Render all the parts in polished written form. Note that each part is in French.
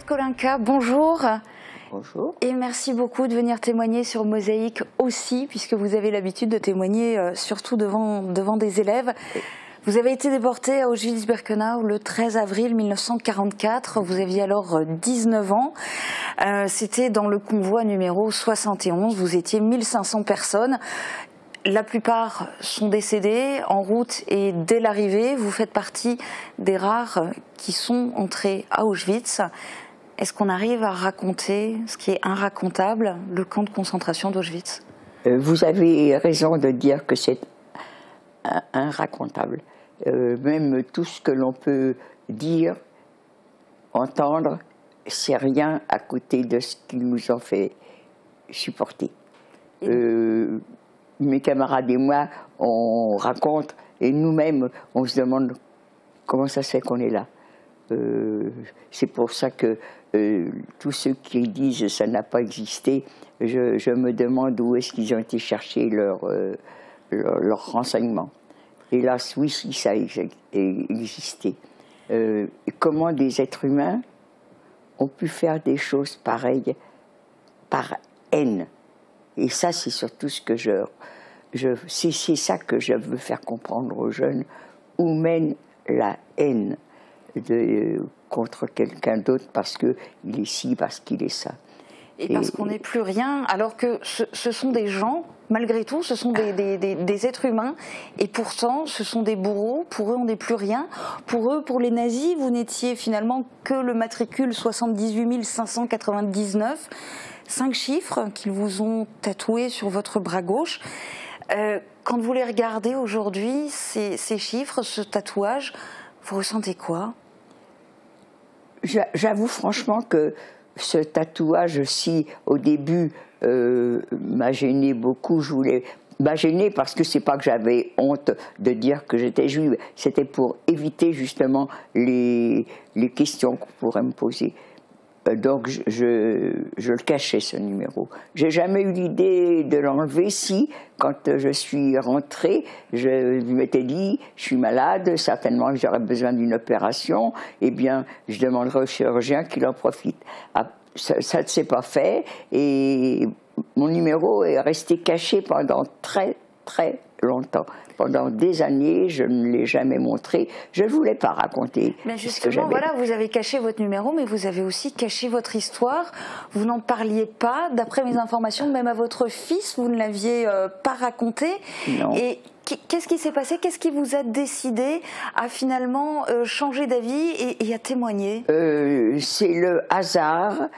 Kolinka, bonjour. Bonjour. Et merci beaucoup de venir témoigner sur Mosaïque aussi, puisque vous avez l'habitude de témoigner surtout devant des élèves. Vous avez été déporté à Auschwitz-Birkenau le 13 avril 1944. Vous aviez alors 19 ans. C'était dans le convoi numéro 71. Vous étiez 1500 personnes. La plupart sont décédés en route et dès l'arrivée. Vous faites partie des rares qui sont entrés à Auschwitz. Est-ce qu'on arrive à raconter ce qui est inracontable, le camp de concentration d'Auschwitz? Vous avez raison de dire que c'est inracontable. Même tout ce que l'on peut dire, entendre, c'est rien à côté de ce qu'ils nous ont fait supporter. Mes camarades et moi, on raconte, et nous-mêmes, on se demande comment ça se fait qu'on est là. C'est pour ça que tous ceux qui disent que ça n'a pas existé, je me demande où est-ce qu'ils ont été chercher leurs renseignements. Hélas, oui, si ça a existé. Comment des êtres humains ont pu faire des choses pareilles par haine. Et ça, c'est surtout ce que c'est ça que je veux faire comprendre aux jeunes, où mène la haine contre quelqu'un d'autre parce qu'il est ci, parce qu'il est ça. Et parce qu'on n'est plus rien, alors que ce sont des gens, malgré tout, ce sont des êtres humains, et pourtant ce sont des bourreaux, pour eux on n'est plus rien. Pour eux, pour les nazis, vous n'étiez finalement que le matricule 78 599, 5 chiffres qu'ils vous ont tatoués sur votre bras gauche. Quand vous les regardez aujourd'hui, ces chiffres, ce tatouage, vous ressentez quoi? J'avoue franchement que ce tatouage-ci, au début, m'a gêné beaucoup. Je voulais m'a gêné parce que c'est pas que j'avais honte de dire que j'étais juive, c'était pour éviter justement les questions qu'on pourrait me poser. Donc je le cachais, ce numéro. J'ai jamais eu l'idée de l'enlever. Si, quand je suis rentrée, je m'étais dit, je suis malade, certainement que j'aurais besoin d'une opération, eh bien, je demanderai au chirurgien qu'il en profite. Ça ne s'est pas fait, et mon numéro est resté caché pendant très, très longtemps. Pendant des années, je ne l'ai jamais montré. Je ne voulais pas raconter. Mais justement, voilà, vous avez caché votre numéro, mais vous avez aussi caché votre histoire. Vous n'en parliez pas. D'après mes informations, même à votre fils, vous ne l'aviez pas raconté. Non. Et qu'est-ce qui s'est passé? Qu'est-ce qui vous a décidé à finalement changer d'avis et à témoigner? C'est le hasard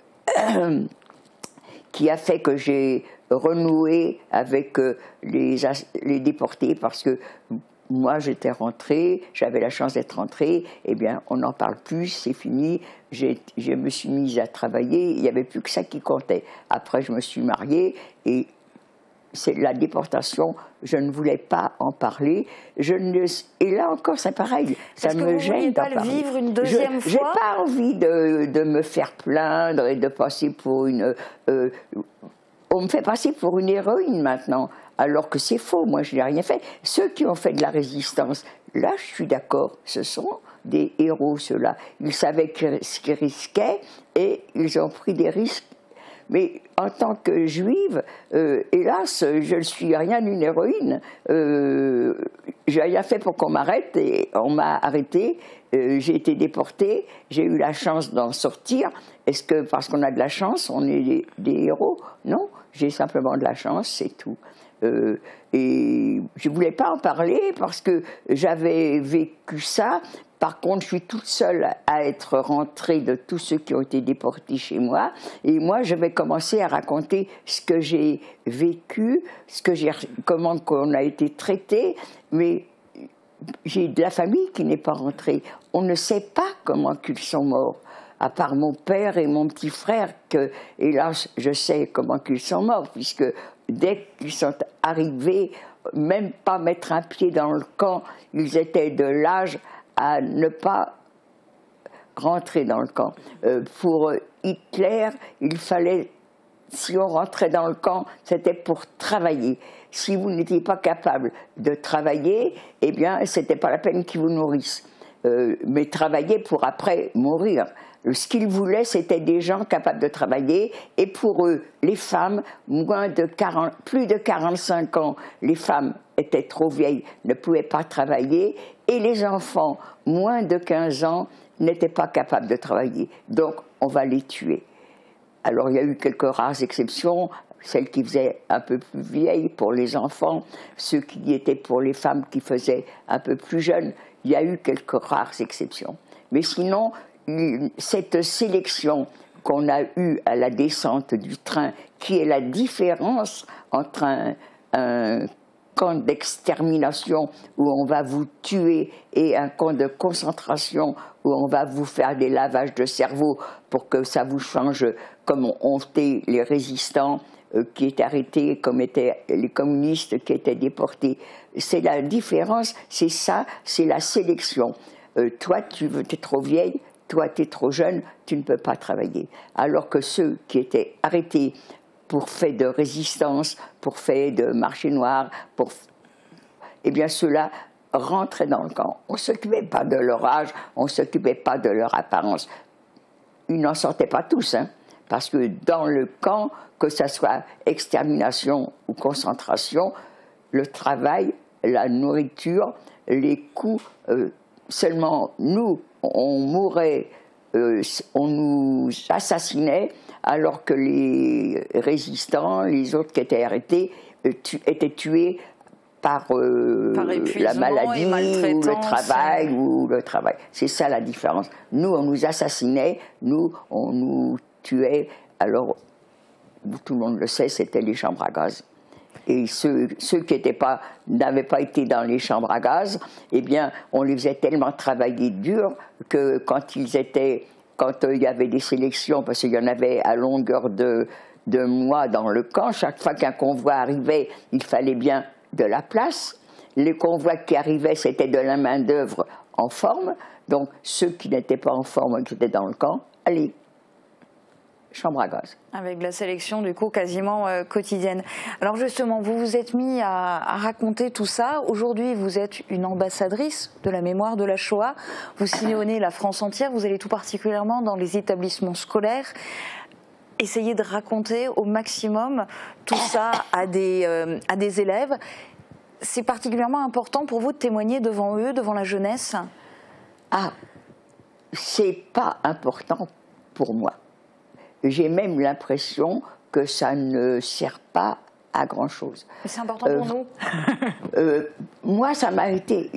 qui a fait que j'ai renoué avec les déportés, parce que moi j'étais rentrée, j'avais la chance d'être rentrée, eh bien on n'en parle plus, c'est fini, je me suis mise à travailler, il n'y avait plus que ça qui comptait. Après je me suis mariée, et c'est la déportation, je ne voulais pas en parler. Et là encore, c'est pareil, ça me gêne d'en parler. Vous ne vouliez pas le vivre une deuxième fois? J'ai pas envie de me faire plaindre et de passer pour une... on me fait passer pour une héroïne maintenant, alors que c'est faux, moi je n'ai rien fait. Ceux qui ont fait de la résistance, là je suis d'accord, ce sont des héros ceux-là. Ils savaient ce qu'ils risquaient et ils ont pris des risques. Mais en tant que juive, hélas, je ne suis rien d'une héroïne. J'ai rien fait pour qu'on m'arrête, et on m'a arrêtée. J'ai été déportée, j'ai eu la chance d'en sortir. Est-ce que parce qu'on a de la chance, on est des héros? Non, j'ai simplement de la chance, c'est tout. Et je ne voulais pas en parler parce que j'avais vécu ça. Par contre, je suis toute seule à être rentrée de tous ceux qui ont été déportés chez moi. Et moi, je vais commencer à raconter ce que j'ai vécu, comment on a été traité. Mais j'ai de la famille qui n'est pas rentrée. On ne sait pas comment ils sont morts. À part mon père et mon petit frère, que, hélas, je sais comment ils sont morts, puisque dès qu'ils sont arrivés, même pas mettre un pied dans le camp, ils étaient de l'âge à ne pas rentrer dans le camp. Pour Hitler, il fallait, si on rentrait dans le camp, c'était pour travailler. Si vous n'étiez pas capable de travailler, eh bien, c'était pas la peine qu'ils vous nourrissent. mais travaillaient pour après mourir. Ce qu'ils voulaient, c'était des gens capables de travailler, et pour eux, les femmes, plus de 45 ans, les femmes étaient trop vieilles, ne pouvaient pas travailler, et les enfants, moins de 15 ans, n'étaient pas capables de travailler. Donc, on va les tuer. Alors, il y a eu quelques rares exceptions, celles qui faisaient un peu plus vieilles pour les enfants, ceux qui étaient pour les femmes qui faisaient un peu plus jeunes. Il y a eu quelques rares exceptions. Mais sinon, cette sélection qu'on a eue à la descente du train, qui est la différence entre un camp d'extermination où on va vous tuer et un camp de concentration où on va vous faire des lavages de cerveau pour que ça vous change, comme ont été les résistants qui étaient arrêtés, comme étaient les communistes qui étaient déportés. C'est la différence, c'est ça, c'est la sélection. Toi, tu es trop vieille, toi, tu es trop jeune, tu ne peux pas travailler. Alors que ceux qui étaient arrêtés pour fait de résistance, pour fait de marché noir, eh bien ceux-là rentraient dans le camp. On ne s'occupait pas de leur âge, on ne s'occupait pas de leur apparence. Ils n'en sortaient pas tous, hein, parce que dans le camp, que ce soit extermination ou concentration, le travail, la nourriture, les coups, seulement nous, on mourait, on nous assassinait, alors que les résistants, les autres qui étaient arrêtés, étaient tués par la maladie ou le travail. C'est ça la différence. Nous, on nous assassinait, nous, on nous tuait. Alors, tout le monde le sait, c'était les chambres à gaz. Et ceux qui n'avaient pas été dans les chambres à gaz, eh bien, on les faisait tellement travailler dur que quand il y avait des sélections, parce qu'il y en avait à longueur de mois dans le camp, chaque fois qu'un convoi arrivait, il fallait bien de la place. Les convois qui arrivaient, c'était de la main-d'œuvre en forme. Donc, ceux qui n'étaient pas en forme, qui étaient dans le camp, allez, chambre à gaz. Avec la sélection, du coup, quasiment quotidienne. Alors justement, vous vous êtes mis à raconter tout ça. Aujourd'hui, vous êtes une ambassadrice de la mémoire de la Shoah. Vous sillonnez la France entière. Vous allez tout particulièrement dans les établissements scolaires. Essayez de raconter au maximum tout ça à des élèves. C'est particulièrement important pour vous de témoigner devant eux, devant la jeunesse? Ah, c'est pas important pour moi. J'ai même l'impression que ça ne sert pas à grand-chose. Mais c'est important pour nous. Moi, ça m'a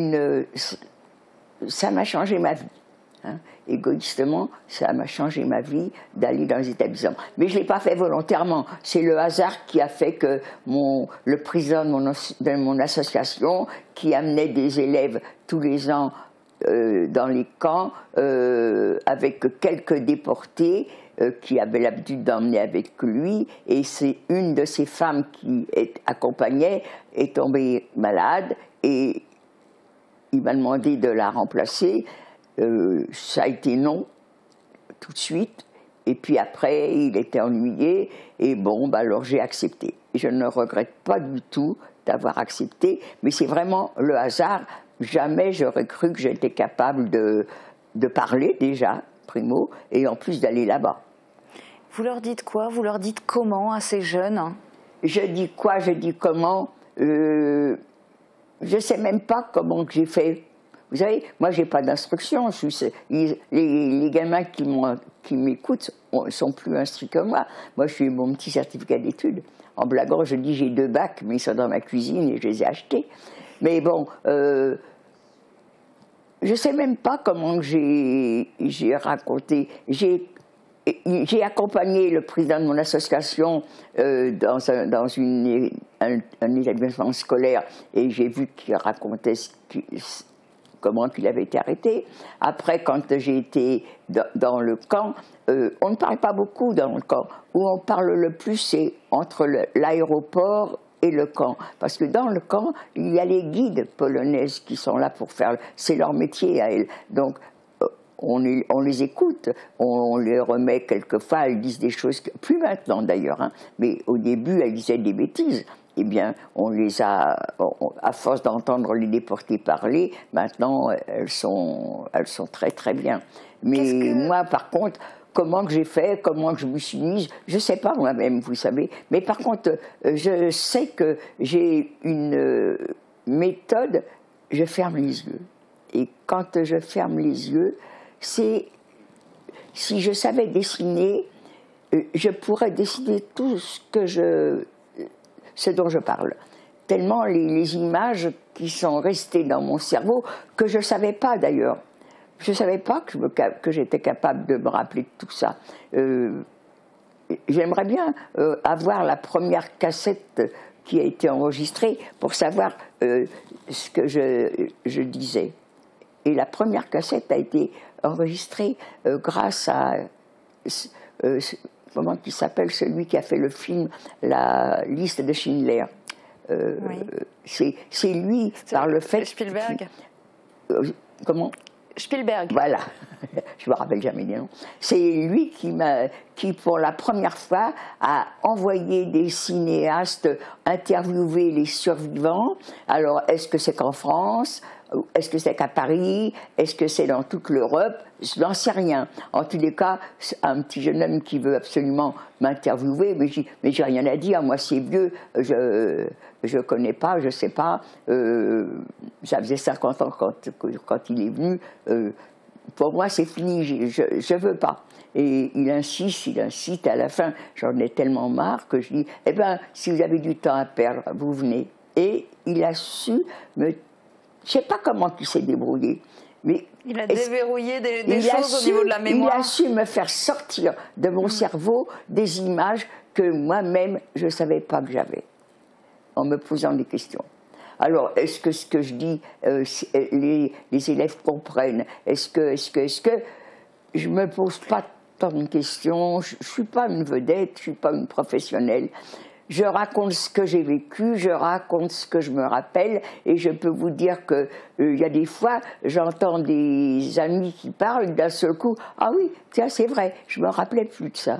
changé ma vie. Hein. Égoïstement, ça m'a changé ma vie d'aller dans les établissements. Mais je ne l'ai pas fait volontairement. C'est le hasard qui a fait que le président de mon association, qui amenait des élèves tous les ans dans les camps, avec quelques déportés, qui avait l'habitude d'emmener avec lui, et c'est une de ces femmes qui accompagnait est tombée malade, et il m'a demandé de la remplacer. Ça a été non, tout de suite, et puis après, il était ennuyé, et bon, alors j'ai accepté. Je ne regrette pas du tout d'avoir accepté, mais c'est vraiment le hasard. Jamais j'aurais cru que j'étais capable de parler déjà, primo, et en plus d'aller là-bas. Vous leur dites quoi? Vous leur dites comment à ces jeunes? Je dis quoi? Je dis comment? Je ne sais même pas comment j'ai fait. Vous savez, moi, je n'ai pas d'instruction. Les gamins qui m'écoutent sont plus instruits que moi. Moi, je suis mon petit certificat d'études. En blaguant, je dis j'ai 2 bacs, mais ils sont dans ma cuisine et je les ai achetés. Mais bon, je ne sais même pas comment j'ai raconté. J'ai accompagné le président de mon association dans un établissement scolaire, et j'ai vu qu'il racontait comment il avait été arrêté. Après, quand j'ai été dans le camp, on ne parle pas beaucoup dans le camp. Où on parle le plus, c'est entre l'aéroport et le camp. Parce que dans le camp, il y a les guides polonaises qui sont là pour faire... C'est leur métier à elles. Donc, on les écoute, on les remet quelquefois, elles disent des choses, plus maintenant d'ailleurs, hein, mais au début elles disaient des bêtises. eh bien, on les a, à force d'entendre les déportés parler, maintenant, elles sont très très bien. Mais moi, par contre, comment que j'ai fait, comment que je me suis mise, je ne sais pas moi-même, vous savez. Mais par contre, je sais que j'ai une méthode, je ferme les yeux. Et quand je ferme les yeux, c'est, si je savais dessiner, je pourrais dessiner tout ce dont je parle. Tellement les images qui sont restées dans mon cerveau, que je ne savais pas d'ailleurs. Je ne savais pas que j'étais capable de me rappeler de tout ça. J'aimerais bien avoir la première cassette qui a été enregistrée pour savoir ce que je disais. Et la première cassette a été enregistrée grâce à... comment il s'appelle, celui qui a fait le film La liste de Schindler. Oui. C'est lui, par le fait... Spielberg. Comment? Spielberg. Voilà, je me rappelle jamais des noms. C'est lui qui, pour la première fois, a envoyé des cinéastes interviewer les survivants. Alors, est-ce que c'est qu'en France? Est-ce que c'est qu'à Paris? Est-ce que c'est dans toute l'Europe? Je n'en sais rien. En tous les cas, un petit jeune homme qui veut absolument m'interviewer, mais j'ai rien à dire, moi c'est vieux, je connais pas, je sais pas. Ça faisait 50 ans quand il est venu. Pour moi c'est fini, je veux pas. Et il insiste, à la fin, j'en ai tellement marre que je dis, eh ben, si vous avez du temps à perdre, vous venez. Et il a su me... Je ne sais pas comment il s'est débrouillé, mais... Il a déverrouillé des choses au niveau de la mémoire. Il a su me faire sortir de mon cerveau des images que moi-même, je ne savais pas que j'avais, en me posant des questions. Alors, est-ce que ce que je dis, les élèves comprennent? Est-ce que je ne me pose pas tant de questions? Je ne suis pas une vedette, je ne suis pas une professionnelle. Je raconte ce que j'ai vécu, je raconte ce que je me rappelle, et je peux vous dire que y a des fois, j'entends des amis qui parlent, d'un seul coup, ah oui, tiens, c'est vrai, je me rappelais plus de ça.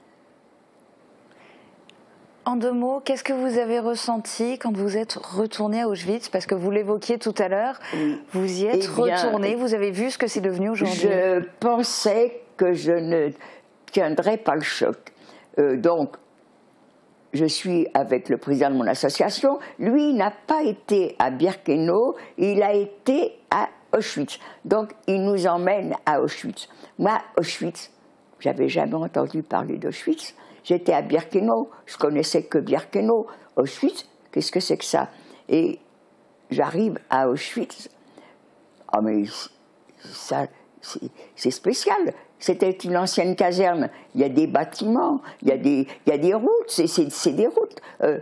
En 2 mots, qu'est-ce que vous avez ressenti quand vous êtes retourné à Auschwitz? Parce que vous l'évoquiez tout à l'heure, vous y êtes retourné, vous avez vu ce que c'est devenu aujourd'hui. Je pensais que je ne tiendrais pas le choc. Donc, je suis avec le président de mon association. Lui n'a pas été à Birkenau, il a été à Auschwitz. Donc, il nous emmène à Auschwitz. Moi, Auschwitz, j'avais jamais entendu parler d'Auschwitz. J'étais à Birkenau, je connaissais que Birkenau. Auschwitz, qu'est-ce que c'est que ça? Et j'arrive à Auschwitz. Ah, mais ça, c'est spécial. C'était une ancienne caserne. Il y a des bâtiments, il y a des routes, c'est des routes.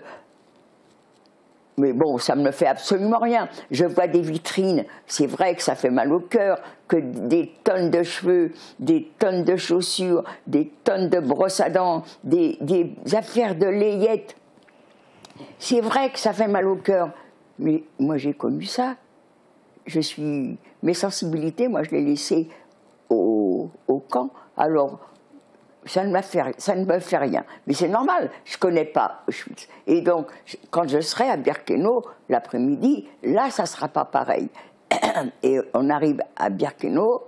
Mais bon, ça ne me fait absolument rien. Je vois des vitrines, c'est vrai que ça fait mal au cœur, que des tonnes de cheveux, des tonnes de chaussures, des tonnes de brosses à dents, des affaires de layettes. C'est vrai que ça fait mal au cœur. Mais moi, j'ai connu ça. Mes sensibilités, moi, je les laissées au camp. Alors, ça ne me fait rien. Mais c'est normal, je ne connais pas Auschwitz. Et donc, quand je serai à Birkenau l'après-midi, là, ça ne sera pas pareil. Et on arrive à Birkenau.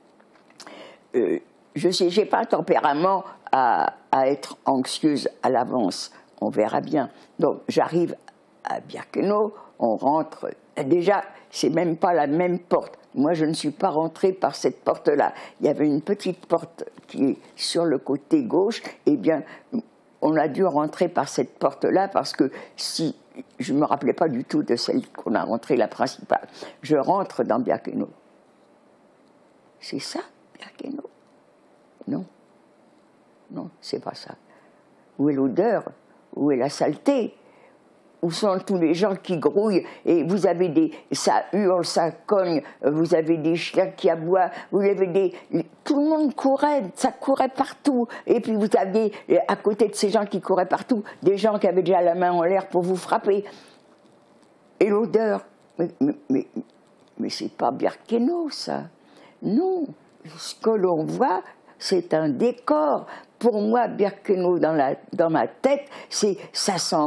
Je n'ai pas un tempérament à être anxieuse à l'avance. On verra bien. Donc, j'arrive à Birkenau, on rentre. Déjà, c'est même pas la même porte. Moi, je ne suis pas rentrée par cette porte-là. Il y avait une petite porte qui est sur le côté gauche. Eh bien, on a dû rentrer par cette porte-là parce que si je ne me rappelais pas du tout de celle qu'on a rentrée, la principale. Je rentre dans Birkenau. C'est ça, Birkenau? Non. Non, c'est pas ça. Où est l'odeur? Où est la saleté? Où sont tous les gens qui grouillent et vous avez ça hurle, ça cogne, vous avez des chiens qui aboient, vous avez tout le monde courait, ça courait partout. Et puis vous aviez, à côté de ces gens qui couraient partout, des gens qui avaient déjà la main en l'air pour vous frapper. Et l'odeur, mais c'est pas Birkenau, ça. Non, ce que l'on voit, c'est un décor. Pour moi, Birkenau, dans ma tête, ça sent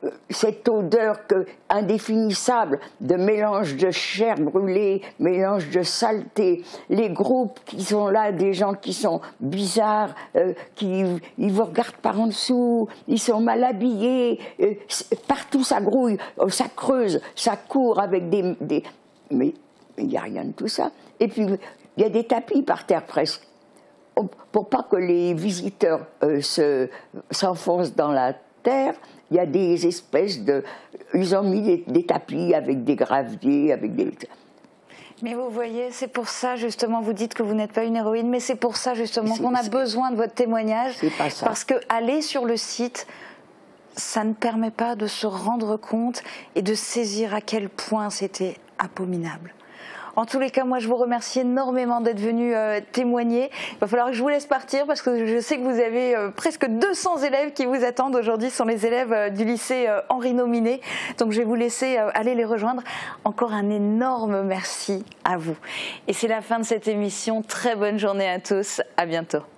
cette odeur indéfinissable de mélange de chair brûlée, mélange de saleté, les groupes qui sont là, des gens qui sont bizarres, ils vous regardent par en dessous, ils sont mal habillés, partout ça grouille, ça creuse, ça court avec mais il n'y a rien de tout ça. Et puis il y a des tapis par terre presque, pour pas que les visiteurs s'enfoncent dans la terre. Il y a des espèces de... Ils ont mis des tapis avec des graviers, avec des... Mais vous voyez, c'est pour ça justement, vous dites que vous n'êtes pas une héroïne, mais c'est pour ça justement qu'on a besoin de votre témoignage. C'est pas ça. Parce que aller sur le site, ça ne permet pas de se rendre compte et de saisir à quel point c'était abominable. En tous les cas, moi, je vous remercie énormément d'être venu témoigner. Il va falloir que je vous laisse partir parce que je sais que vous avez presque 200 élèves qui vous attendent aujourd'hui. Ce sont les élèves du lycée Henri Nominet. Donc, je vais vous laisser aller les rejoindre. Encore un énorme merci à vous. Et c'est la fin de cette émission. Très bonne journée à tous. À bientôt.